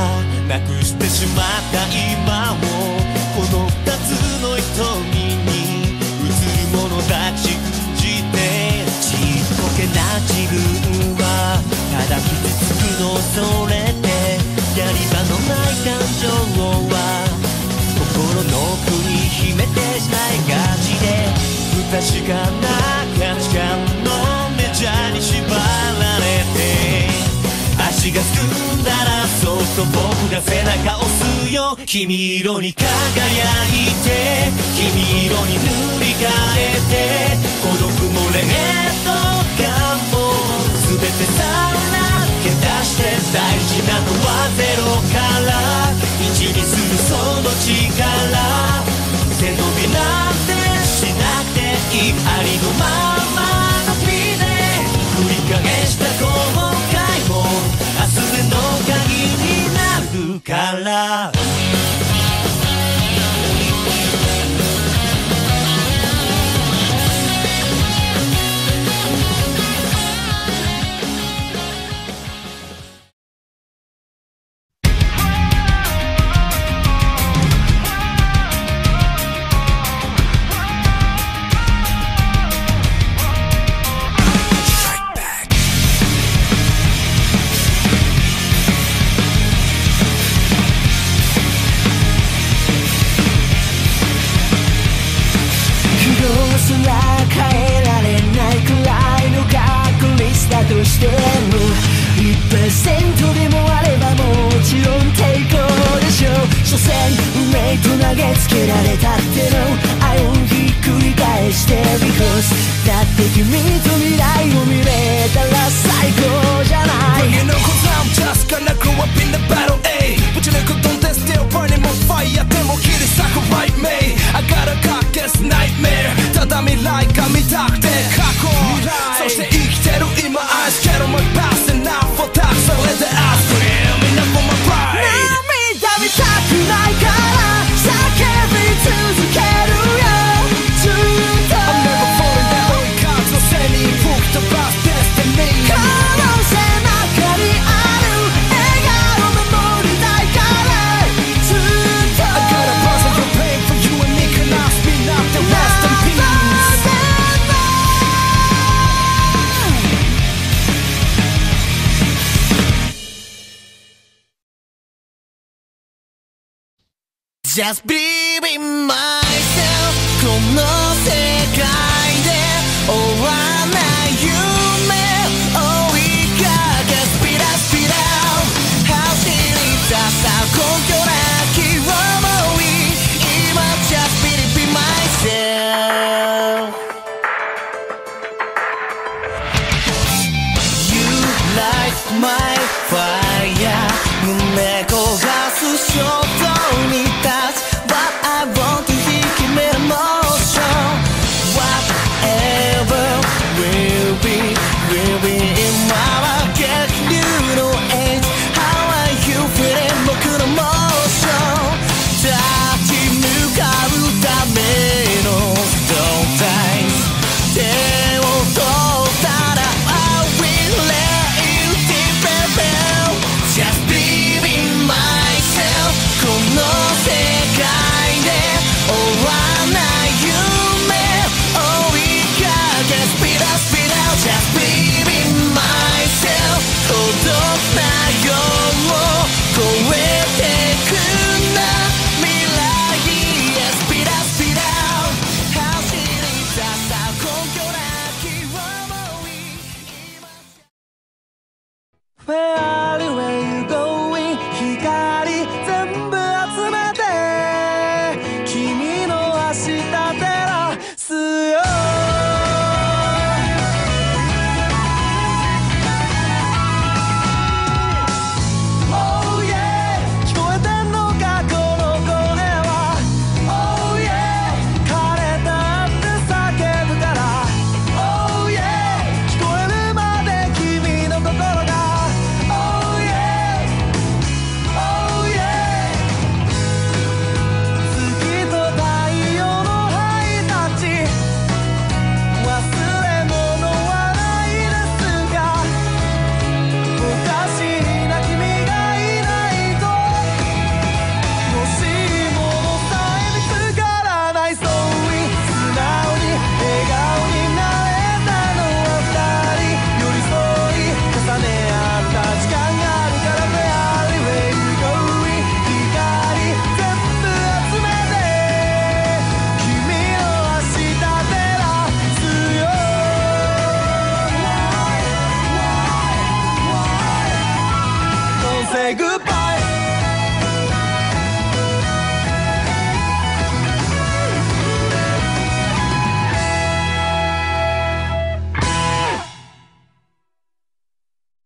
なくしてしまった今をこの二つの瞳に映るものだけ信じてちっぽけな自分はただ傷つくのを恐れてやり場のない感情は心の奥に秘めてしまいがちで不確かな価値観のメジャーに縛られて足がすくんだらそっと僕が背中を押すよ君色に輝いて君色に塗り替えて孤独も劣等感も全てさらけ出して大事なのはゼロから1にするその力背伸びなんてしなくていいありのままの日で繰り返した後悔も明日への鍵になるからとしても 1% でもあればもちろん抵抗でしょう所詮運命と投げつけられたっての愛をひっくり返して Because だって君と未来を見れたら最高じゃない Bringing no cause I'm just gonna grow up in the battle A ぶち抜く don't test still burning more fire でも切り裂く right me I got a cocktail's nightmare ただ未来が見たくて過去そして生きてる今 I scared of my past and now for that それで I scream enough for my pride 涙見たくないから叫び続けるよずっと I'm never falling down 追い風の背に吹き飛ばす destiny 可能性中にある笑顔守りたいからずっと I got a personal pain for you and me can I speak up the rest in peace Just believe in myself この世界で終わらない夢追いかけ Speed up, speed up 走り出した根拠なき想い今 Just believe in myself You light my fire 胸焦がす衝動に立つ But I want to keep it in motion Whatever will be in my market You know it's how are you feeling 僕のモーシ say goodbye